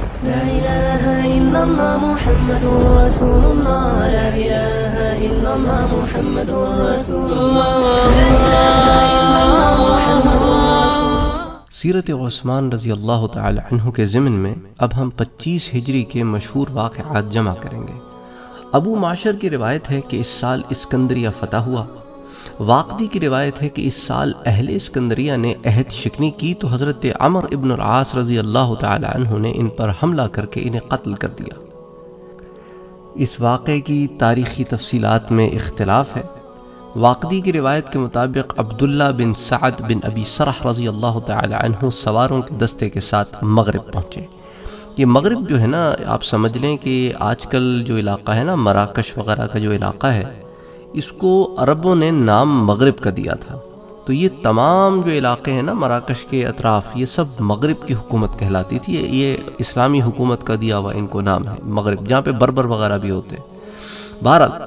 لا إله إلا الله محمد رسول الله لا إله إلا الله محمد رسول الله لا إله إلا الله محمد رسول الله۔ سیرت عثمان رضی اللہ تعالی عنہ کے ضمن میں اب ہم 25 ہجری کے مشہور واقعات جمع کریں گے۔ ابو معشر کی روایت ہے کہ اس سال اسکندریہ فتح ہوا۔ واقدی کی روایت ہے کہ اس سال اہل اسکندریہ نے عہد شکنی کی تو حضرت عمر ابن العاص رضی اللہ تعالی عنہ نے ان پر حملہ کر کے انہیں قتل کر دیا۔ اس واقعے کی تاریخی تفصیلات میں اختلاف ہے۔ واقدی کی روایت کے مطابق عبداللہ بن سعد بن ابی سرح رضی اللہ تعالی عنہ سواروں کے دستے کے ساتھ مغرب پہنچے۔ یہ مغرب جو ہے نا، آپ سمجھ لیں کہ آج کل جو علاقہ ہے نا، مراکش وغیرہ کا جو علاقہ ہے، اس کو عربوں نے نام مغرب کا دیا تھا۔ تو یہ تمام جو علاقے ہیں نا مراکش کے اطراف، یہ سب مغرب کی حکومت کہلاتی تھی۔ یہ اسلامی حکومت کا دیا ہوا ان کو نام ہے مغرب، جہاں پہ بربر وغیرہ بھی ہوتے۔ بہرحال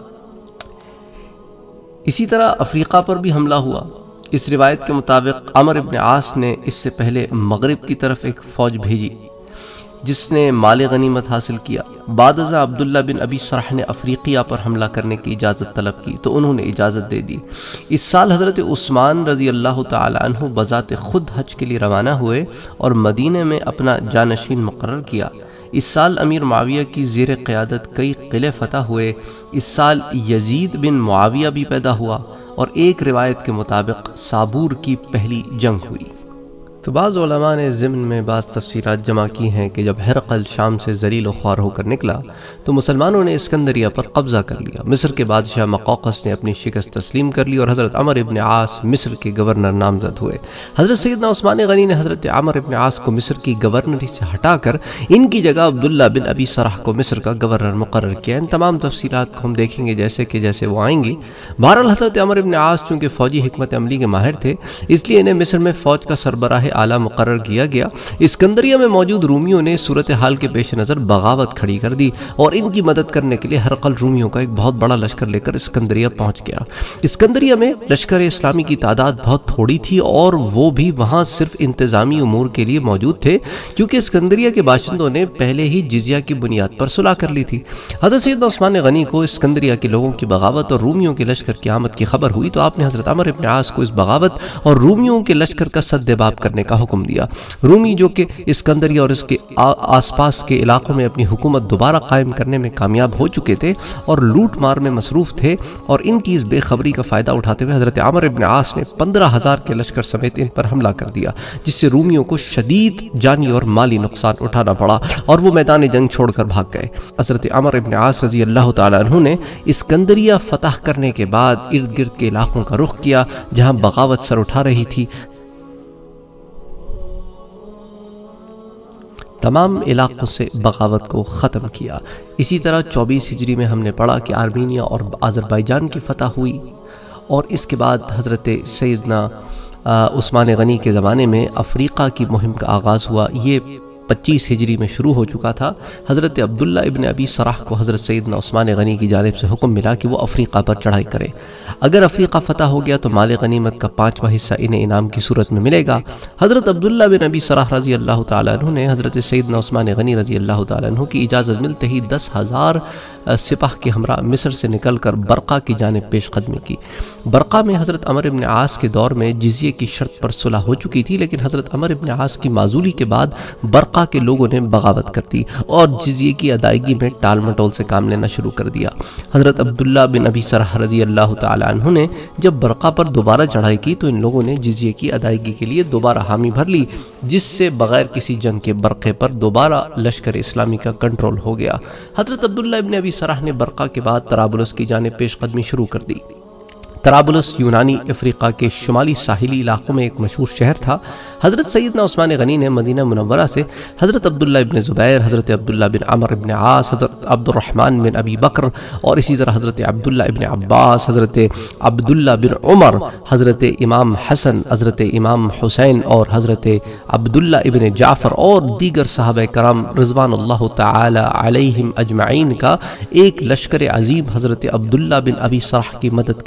اسی طرح افریقہ پر بھی حملہ ہوا۔ اس روایت کے مطابق عمر ابن عاص نے اس سے پہلے مغرب کی طرف ایک فوج بھیجی جس نے مال غنیمت حاصل کیا۔ بعد ازاں عبداللہ بن ابی سرح نے افریقیہ پر حملہ کرنے کی اجازت طلب کی تو انہوں نے اجازت دے دی۔ اس سال حضرت عثمان رضی اللہ تعالی عنہ بذات خود حج کے لیے روانہ ہوئے اور مدینہ میں اپنا جانشین مقرر کیا۔ اس سال امیر معاویہ کی زیر قیادت کئی قلعے فتح ہوئے۔ اس سال یزید بن معاویہ بھی پیدا ہوا اور ایک روایت کے مطابق صابور کی پہلی جنگ ہوئی۔ تو بعض علماء نے ضمن میں بعض تفسیرات جمع کی ہیں کہ جب ہرقل شام سے ذلیل و خوار ہو کر نکلا تو مسلمانوں نے اسکندریہ پر قبضہ کر لیا۔ مصر کے بادشاہ مقوقس نے اپنی شکست تسلیم کر لی اور حضرت عمر ابن عاص مصر کے گورنر نامزد ہوئے۔ حضرت سیدنا عثمان غنی نے حضرت عمر ابن عاص کو مصر کی گورنری سے ہٹا کر ان کی جگہ عبداللہ بن ابی سرح کو مصر کا گورنر مقرر کیا۔ ان تمام تفصیلات کو ہم دیکھیں گے جیسے وہ آئیں گی۔ بہرحال حضرت عمر ابن عاص چونکہ فوجی حکمت عملی کے ماہر تھے، اس لیے انہیں مصر میں فوج کا سربراہ اعلیٰ مقرر کیا گیا۔ اسکندریہ میں موجود رومیوں نے صورتحال کے پیش نظر بغاوت کھڑی کر دی اور ان کی مدد کرنے کے لیے ہرقل رومیوں کا ایک بہت بڑا لشکر لے کر اسکندریہ پہنچ گیا۔ اسکندریہ میں لشکر اسلامی کی تعداد بہت تھوڑی تھی اور وہ بھی وہاں صرف انتظامی امور کے لیے موجود تھے، کیونکہ اسکندریہ کے باشندوں نے پہلے ہی جزیہ کی بنیاد پر صلح کر لی تھی۔ حضرت سیدنا عثمان غنی کو اسکندریہ کے لوگوں کی بغاوت اور رومیوں کے لشکر کی آمد کی خبر ہوئی تو آپ نے حضرت عمر ابن عاص کو اس بغاوت اور رومیوں کے لشکر کا سدباب کرنے کا حکم دیا۔ رومی جو کہ اسکندریہ اور اس کے آس پاس کے علاقوں میں اپنی حکومت دوبارہ قائم کرنے میں کامیاب ہو چکے تھے اور لوٹ مار میں مصروف تھے، اور ان کی اس بے خبری کا فائدہ اٹھاتے ہوئے حضرت عمر ابن عاص نے 15,000 کے لشکر سمیت ان پر حملہ کر دیا، جس سے رومیوں کو شدید جانی اور مالی نقصان اٹھانا پڑا اور وہ میدان جنگ چھوڑ کر بھاگ گئے۔ حضرت عمر ابن عاص رضی اللہ تعالی عنہ نے اسکندریہ فتح کرنے کے بعد ارد گرد کے علاقوں کا رخ کیا جہاں بغاوت سر اٹھا رہی تھی۔ تمام علاقوں سے بغاوت کو ختم کیا۔ اسی طرح 24 ہجری میں ہم نے پڑھا کہ آرمینیا اور آذربائیجان کی فتح ہوئی، اور اس کے بعد حضرت سیدنا عثمان غنی کے زمانے میں افریقہ کی مہم کا آغاز ہوا۔ یہ 25 ہجری میں شروع ہو چکا تھا۔ حضرت عبداللہ ابن ابی سرح کو حضرت سیدنا عثمان غنی کی جانب سے حکم ملا کہ وہ افریقہ پر چڑھائی کرے۔ اگر افریقہ فتح ہو گیا تو مال غنیمت کا 5واں حصہ انہیں انعام کی صورت میں ملے گا۔ حضرت عبداللہ بن ابی سرح رضی اللہ تعالیٰ عنہ نے حضرت سیدنا عثمان غنی رضی اللہ تعالیٰ عنہ کی اجازت ملتے ہی 10,000 سپاہ کے ہمراہ مصر سے نکل کر برقہ کی جانب پیش قدمی کی۔ برقہ میں حضرت عمر ابن عاص کے دور میں جزیے کی شرط پر صلح ہو چکی تھی، لیکن حضرت عمر ابن عاص کی معزولی کے بعد برقہ کے لوگوں نے بغاوت کر دی اور جزیے کی ادائیگی میں ٹال مٹول سے کام لینا شروع کر دیا۔ حضرت عبداللہ بن ابی سرح رضی اللہ تعالی عنہ نے جب برقہ پر دوبارہ چڑھائی کی تو ان لوگوں نے جزیے کی ادائیگی کے لیے دوبارہ حامی بھر لی، جس سے بغیر کسی جنگ کے برقے پر دوبارہ لشکر اسلامی کا کنٹرول ہو گیا۔ حضرت عبداللہ ابن ابی سرح نے برقہ کے بعد طرابلس کی جانب پیش قدمی شروع کر دی۔ طرابلس یونانی افریقہ کے شمالی ساحلی علاقوں میں ایک مشہور شہر تھا۔ حضرت سیدنا عثمان غنی نے مدینہ منورہ سے حضرت عبداللہ ابن زبیر، حضرت عبداللہ بن عمر ابن عاص، حضرت عبد الرحمن بن ابی بکر اور اسی طرح حضرت عبداللہ ابن عباس، حضرت عبداللہ بن عمر، حضرت امام حسن، حضرت امام حسین اور حضرت عبداللہ ابن جعفر اور دیگر صحابہ کرام رضوان اللہ تعالی علیہم اجمعین کا ایک لشکر عظیم حضرت عبداللہ بن ابی سرح کی مدد کے لیے روانہ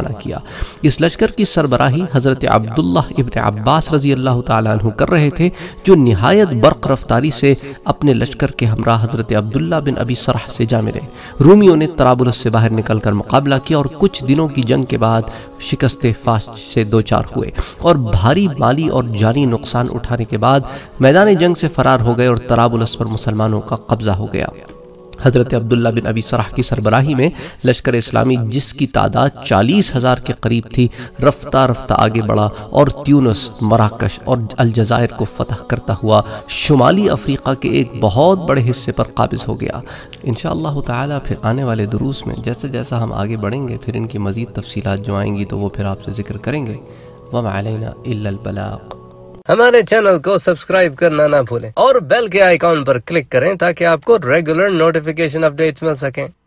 روانہ کیا۔ اس لشکر کی سربراہی حضرت عبداللہ ابن عباس رضی اللہ تعالیٰ عنہ کر رہے تھے، جو نہایت برق رفتاری سے اپنے لشکر کے ہمراہ حضرت عبداللہ بن ابی سرح سے جا ملے۔ رومیوں نے طرابلس سے باہر نکل کر مقابلہ کیا اور کچھ دنوں کی جنگ کے بعد شکست فاش سے دوچار ہوئے اور بھاری مالی اور جانی نقصان اٹھانے کے بعد میدان جنگ سے فرار ہو گئے اور طرابلس پر مسلمانوں کا قبضہ ہو گیا۔ حضرت عبداللہ بن ابی سرح کی سربراہی میں لشکر اسلامی، جس کی تعداد 40,000 کے قریب تھی، رفتہ رفتہ آگے بڑھا اور تیونس، مراکش اور الجزائر کو فتح کرتا ہوا شمالی افریقہ کے ایک بہت بڑے حصے پر قابض ہو گیا۔ انشاءاللہ تعالی پھر آنے والے دروس میں جیسے جیسا ہم آگے بڑھیں گے پھر ان کی مزید تفصیلات جو آئیں گی تو وہ پھر آپ سے ذکر کریں گے۔ وما علینا الا البلاغ۔ ہمارے چینل کو سبسکرائب کرنا نہ بھولیں اور بیل کے آئیکن پر کلک کریں تاکہ آپ کو ریگولر نوٹیفیکیشن اپڈیٹس مل سکیں۔